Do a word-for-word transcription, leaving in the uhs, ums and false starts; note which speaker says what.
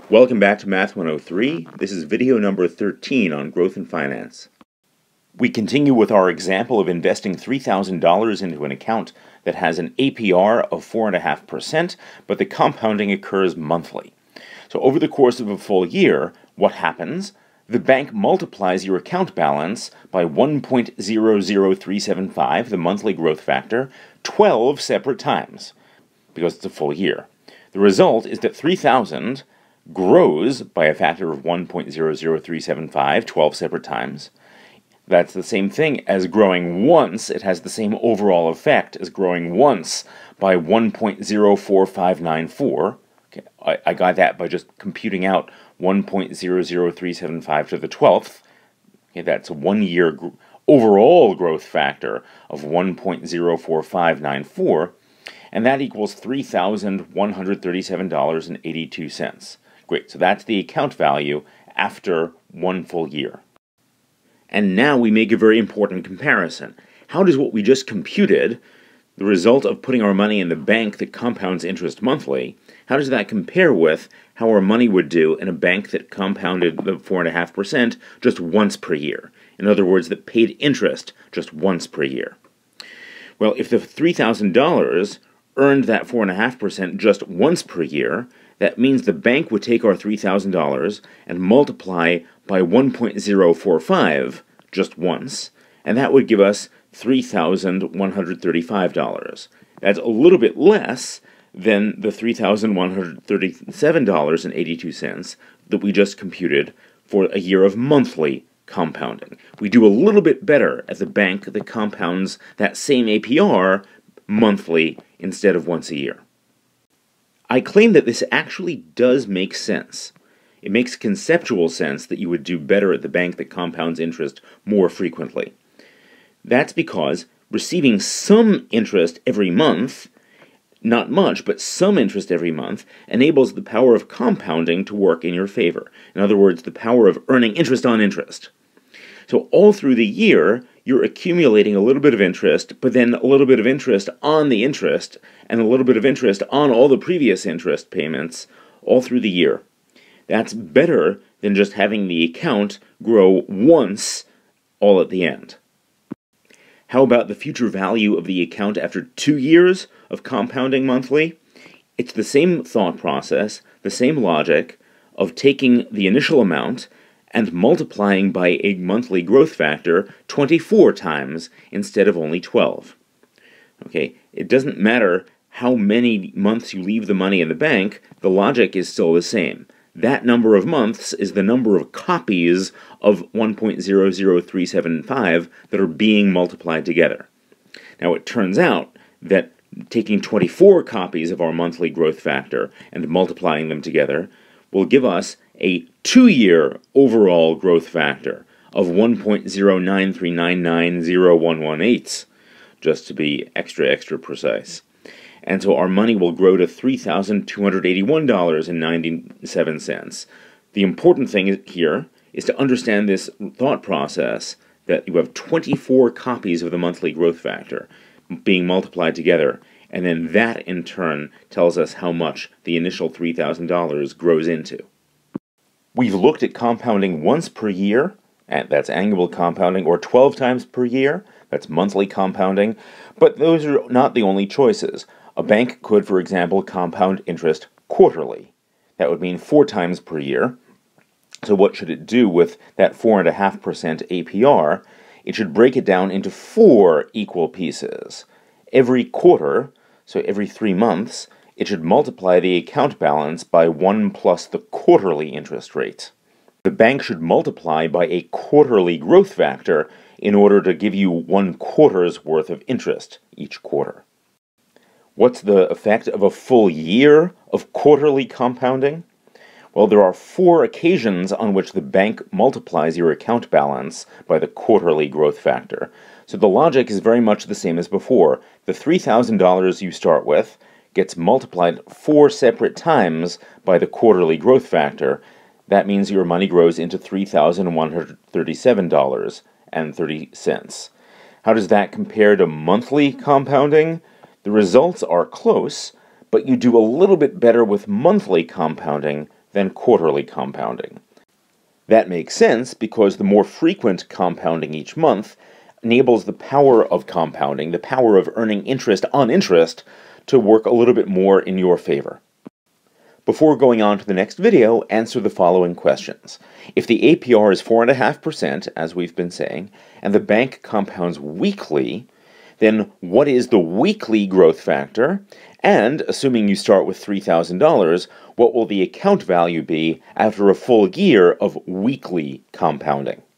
Speaker 1: Welcome back to Math one oh three. This is video number thirteen on growth and finance. We continue with our example of investing three thousand dollars into an account that has an A P R of four point five percent, but the compounding occurs monthly. So over the course of a full year, what happens? The bank multiplies your account balance by one point zero zero three seven five, the monthly growth factor, twelve separate times, because it's a full year. The result is that three thousand grows by a factor of one point zero zero three seven five, twelve separate times. That's the same thing as growing once. It has the same overall effect as growing once by one point zero four five nine four. Okay, I, I got that by just computing out one point zero zero three seven five to the twelfth. Okay, that's a one-year gr overall growth factor of one point zero four five nine four, and that equals three thousand one hundred thirty-seven dollars and eighty-two cents. Great, so that's the account value after one full year. And now we make a very important comparison. How does what we just computed, the result of putting our money in the bank that compounds interest monthly, how does that compare with how our money would do in a bank that compounded the four point five percent just once per year? In other words, that paid interest just once per year. Well, if the three thousand dollars earned that four point five percent just once per year, that means the bank would take our three thousand dollars and multiply by one point zero four five just once, and that would give us three thousand one hundred thirty-five dollars. That's a little bit less than the three thousand one hundred thirty-seven dollars and eighty-two cents that we just computed for a year of monthly compounding. We do a little bit better at the bank that compounds that same A P R monthly instead of once a year. I claim that this actually does make sense. It makes conceptual sense that you would do better at the bank that compounds interest more frequently. That's because receiving some interest every month, not much, but some interest every month, enables the power of compounding to work in your favor. In other words, the power of earning interest on interest. So all through the year, you're accumulating a little bit of interest, but then a little bit of interest on the interest, and a little bit of interest on all the previous interest payments all through the year. That's better than just having the account grow once all at the end. How about the future value of the account after two years of compounding monthly? It's the same thought process, the same logic of taking the initial amount and multiplying by a monthly growth factor twenty-four times instead of only twelve. Okay, it doesn't matter how many months you leave the money in the bank, the logic is still the same. That number of months is the number of copies of one point zero zero three seven five that are being multiplied together. Now it turns out that taking twenty-four copies of our monthly growth factor and multiplying them together will give us a two-year overall growth factor of one point zero nine three nine nine zero one one eight, just to be extra, extra precise. And so our money will grow to three thousand two hundred eighty-one dollars and ninety-seven cents. The important thing here is to understand this thought process that you have twenty-four copies of the monthly growth factor being multiplied together, and then that in turn tells us how much the initial three thousand dollars grows into. We've looked at compounding once per year, and that's annual compounding, or twelve times per year, that's monthly compounding, but those are not the only choices. A bank could, for example, compound interest quarterly. That would mean four times per year. So what should it do with that four point five percent A P R? It should break it down into four equal pieces. Every quarter, so every three months, it should multiply the account balance by one plus the quarterly interest rate. The bank should multiply by a quarterly growth factor in order to give you one quarter's worth of interest each quarter. What's the effect of a full year of quarterly compounding? Well, there are four occasions on which the bank multiplies your account balance by the quarterly growth factor. So the logic is very much the same as before. The three thousand dollars you start with gets multiplied four separate times by the quarterly growth factor. That means your money grows into three thousand one hundred thirty-seven dollars and thirty cents. How does that compare to monthly compounding? The results are close, but you do a little bit better with monthly compounding than quarterly compounding. That makes sense because the more frequent compounding each month enables the power of compounding, the power of earning interest on interest, to work a little bit more in your favor. Before going on to the next video, answer the following questions. If the A P R is four point five percent, as we've been saying, and the bank compounds weekly, then what is the weekly growth factor? And, assuming you start with three thousand dollars, what will the account value be after a full year of weekly compounding?